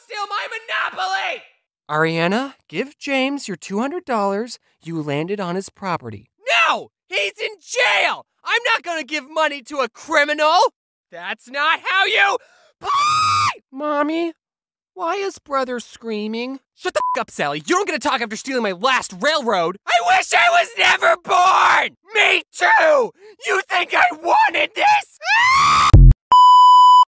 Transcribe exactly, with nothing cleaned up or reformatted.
steal my Monopoly! Ariana, give James your two hundred dollars. You landed on his property. No! He's in jail! I'm not gonna give money to a criminal! That's not how you play! Mommy, why is brother screaming? Shut the f*** up, Sally. You don't get to talk after stealing my last railroad. I wish I was never born! Me too! You think I wanted this?